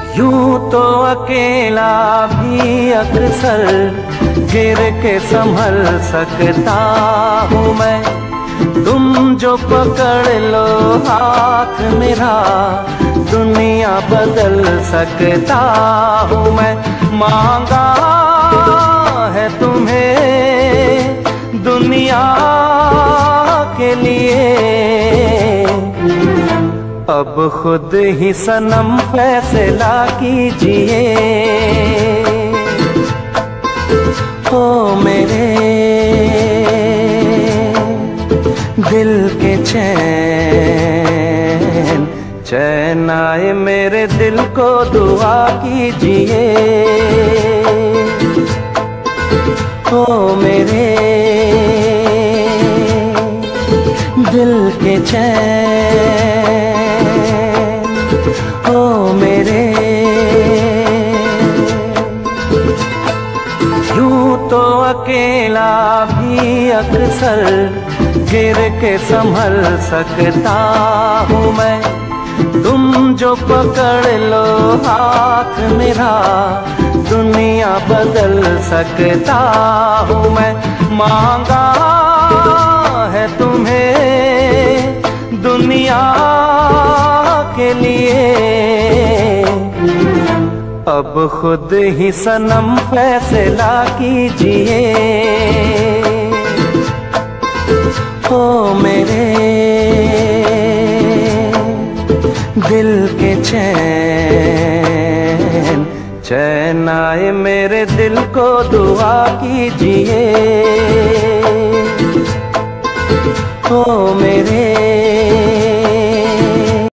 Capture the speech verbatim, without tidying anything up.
यूं तो अकेला भी अक्सर गिर के संभल सकता हूँ मैं, तुम जो पकड़ लो हाथ मेरा दुनिया बदल सकता हूँ मैं। मांगा है तुम्हें दुनिया के लिए, अब खुद ही सनम फैसला कीजिए। ओ मेरे दिल के चैन, चैन आए मेरे दिल को दुआ कीजिए। ओ मेरे दिल के चैन, ओ मेरे। यूं तो अकेला भी अक्सर गिर के संभल सकता हूँ मैं, तुम जो पकड़ लो हाथ मेरा दुनिया बदल सकता हूँ मैं। मांगा है तुम्हें दुनिया के लिए, अब खुद ही सनम फैसला कीजिए। ओ मेरे दिल के चैन, चैन आए मेरे दिल को दुआ कीजिए। ओ मेरे